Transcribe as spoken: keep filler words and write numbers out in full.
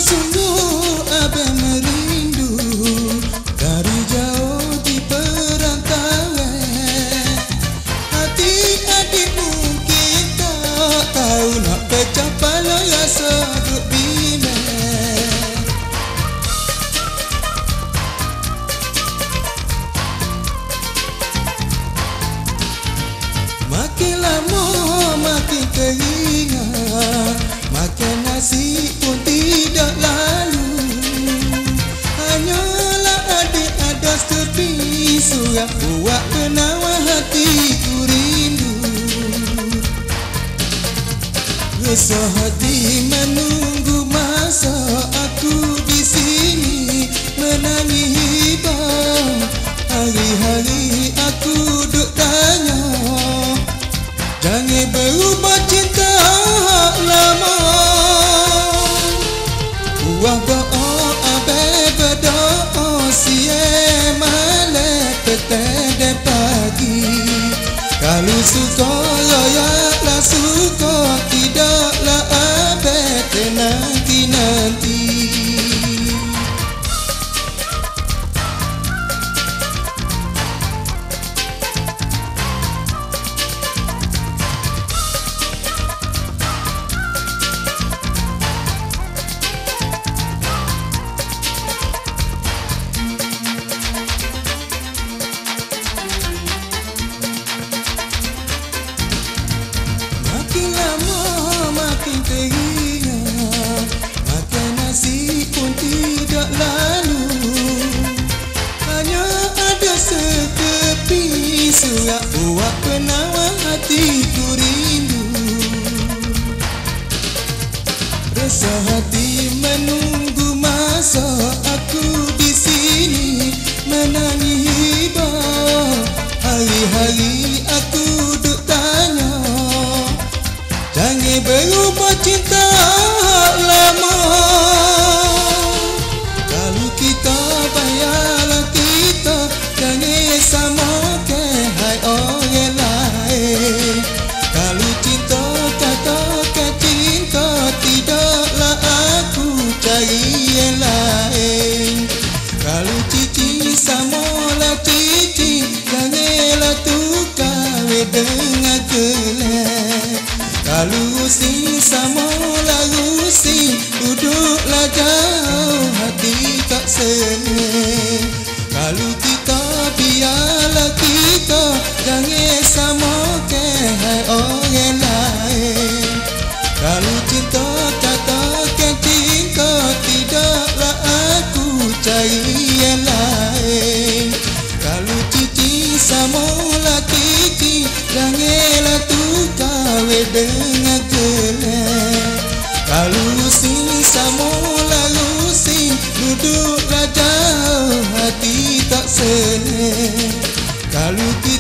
Sungguh-sungguh abang merindu dari jauh di perantauan. Hati adik mungkin tak tahu nak pecah pala rasa duk bimbang. Makin lama makin teringat, makan nasi pun tidak lalu. Hanyalah adik ada setepi surat buat penawar hatiku rindu. Resah hati menunggu masa aku di sini menangis hibah. Hari-hari aku duk tanya, jangan berubah cinta lama. Buah doa abang berdoa siang malam petang dan pagi. Kalau suka layaklah suka, tidaklah abang tenanti-nanti. Makin lama makin teringat, makan nasi pun tidak lalu. Hanya ada setepi surat buat penawar hatiku rindu. Resah hati menunggu masa aku di sini menangis hibah. Hari-hari aku duk tanya, jangan berubah cinta lama. Kalau kita bayarlah kita, jangan samakan hai orang lain. Kalau cinta katakan cinta, tidaklah aku cari yang lain. Kalau cici samalah cici, janganlah tukar dengan gelap. Kalau rusing samalah rusing, duduklah jauh hati tak senang. Kalau kita biarlah kita, jangan samakan hai orang lain. Kalau cinta katakan cinta, tidaklah aku cari yang lain. Kalau cici samalah cici, janganlah tukar dengan gelap. Kalau rusing samalah rusing, duduklah jauh hati tak senang. Kalau